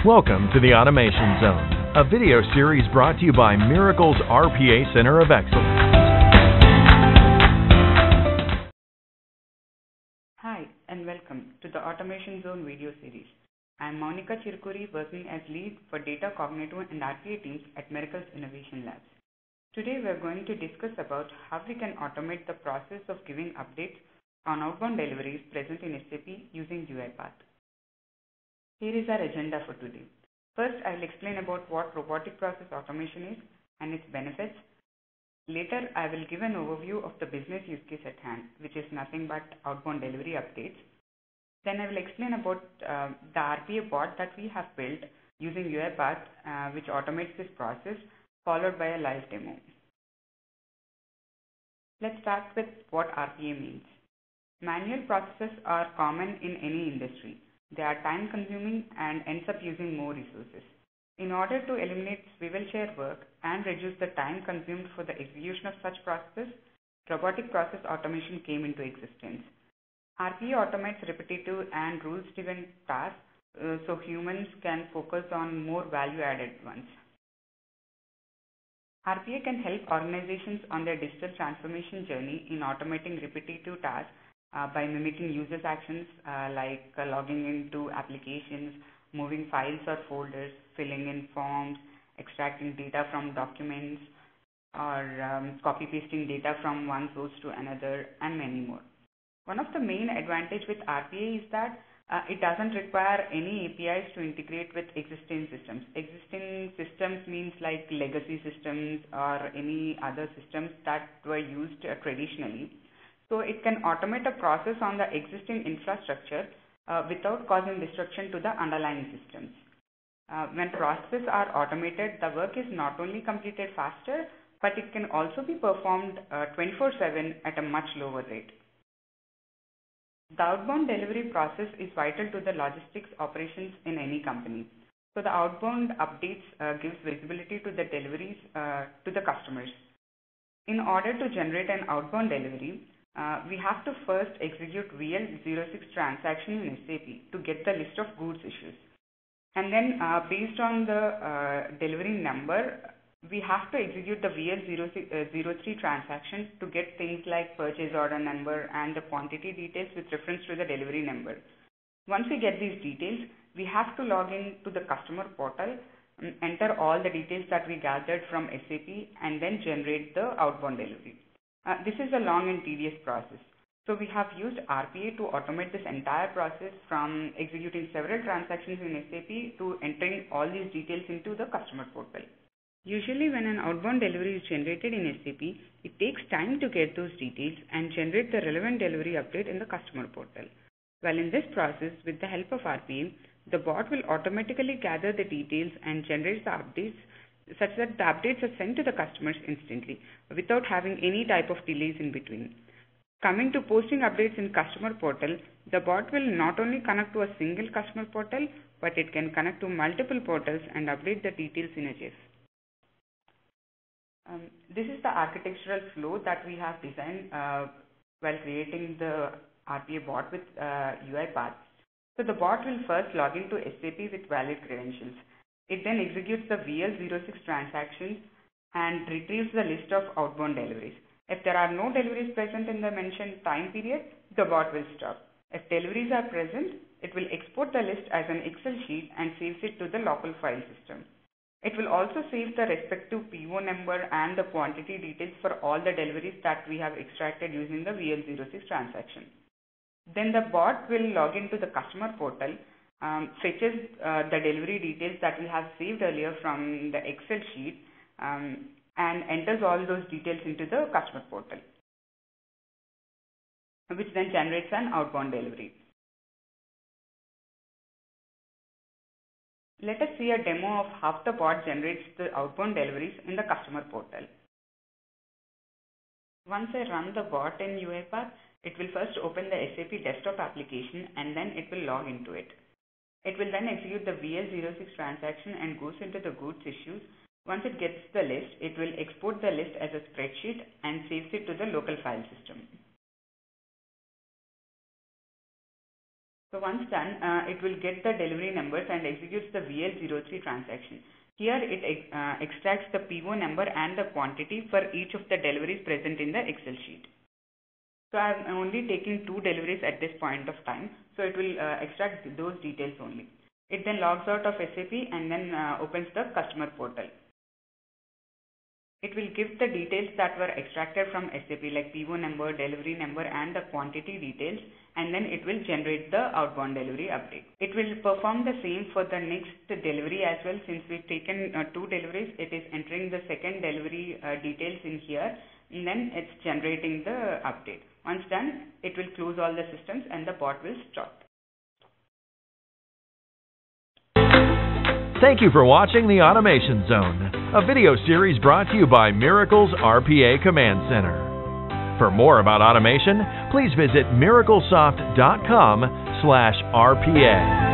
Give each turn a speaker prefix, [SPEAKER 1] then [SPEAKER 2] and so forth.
[SPEAKER 1] Welcome to the Automation Zone, a video series brought to you by Miracle's RPA Center of Excellence.
[SPEAKER 2] Hi, and welcome to the Automation Zone video series. I am Monica Chirkuri, working as lead for Data, Cognitive, and RPA teams at Miracle's Innovation Labs. Today, we are going to discuss about how we can automate the process of giving updates on outbound deliveries present in SAP using UiPath. Here is our agenda for today. First, I will explain about what robotic process automation is and its benefits. Later, I will give an overview of the business use case at hand, which is nothing but outbound delivery updates. Then I will explain about the RPA bot that we have built using UiPath, which automates this process, followed by a live demo. Let's start with what RPA means. Manual processes are common in any industry. They are time consuming and ends up using more resources. In order to eliminate swivel chair work and reduce the time consumed for the execution of such processes, robotic process automation came into existence. RPA automates repetitive and rules-driven tasks so humans can focus on more value-added ones. RPA can help organizations on their digital transformation journey in automating repetitive tasks by mimicking users' actions like logging into applications, moving files or folders, filling in forms, extracting data from documents, or copy-pasting data from one source to another, and many more. One of the main advantages with RPA is that it doesn't require any APIs to integrate with existing systems. Existing systems means like legacy systems or any other systems that were used traditionally. So it can automate a process on the existing infrastructure without causing disruption to the underlying systems. When processes are automated, the work is not only completed faster, but it can also be performed 24/7 at a much lower rate. The outbound delivery process is vital to the logistics operations in any company. So the outbound updates gives visibility to the deliveries to the customers. In order to generate an outbound delivery, we have to first execute VL06 transaction in SAP to get the list of goods issues. And then based on the delivery number, we have to execute the VL03 transaction to get things like purchase order number and the quantity details with reference to the delivery number. Once we get these details, we have to log in to the customer portal, enter all the details that we gathered from SAP, and then generate the outbound delivery. This is a long and tedious process. So we have used RPA to automate this entire process from executing several transactions in SAP to entering all these details into the customer portal. Usually when an outbound delivery is generated in SAP, it takes time to get those details and generate the relevant delivery update in the customer portal. While in this process, with the help of RPA, the bot will automatically gather the details and generate the updates such that the updates are sent to the customers instantly without having any type of delays in between. Coming to posting updates in customer portal, the bot will not only connect to a single customer portal, but it can connect to multiple portals and update the details in a jiff. This is the architectural flow that we have designed while creating the RPA bot with UiPath. So the bot will first log into SAP with valid credentials. It then executes the VL06 transactions and retrieves the list of outbound deliveries. If there are no deliveries present in the mentioned time period, the bot will stop. If deliveries are present, it will export the list as an Excel sheet and saves it to the local file system. It will also save the respective PO number and the quantity details for all the deliveries that we have extracted using the VL06 transaction. Then the bot will log into the customer portal, fetches the delivery details that we have saved earlier from the Excel sheet, and enters all those details into the customer portal, which then generates an outbound delivery. Let us see a demo of how the bot generates the outbound deliveries in the customer portal. Once I run the bot in UiPath, it will first open the SAP desktop application and then it will log into it. It will then execute the VL06 transaction and goes into the goods issues. Once it gets the list, it will export the list as a spreadsheet and saves it to the local file system. So once done, it will get the delivery numbers and executes the VL03 transaction. Here it extracts the PO number and the quantity for each of the deliveries present in the Excel sheet. So I am only taking 2 deliveries at this point of time, so it will extract those details only. It then logs out of SAP and then opens the customer portal. It will give the details that were extracted from SAP like PO number, delivery number and the quantity details, and then it will generate the outbound delivery update. It will perform the same for the next delivery as well. Since we've taken 2 deliveries, it is entering the second delivery details in here, and then it's generating the update. Once done, it will close all the systems and the bot will stop.
[SPEAKER 1] Thank you for watching The Automation Zone, a video series brought to you by Miracle's RPA Command Center. For more about automation, please visit miraclesoft.com/RPA.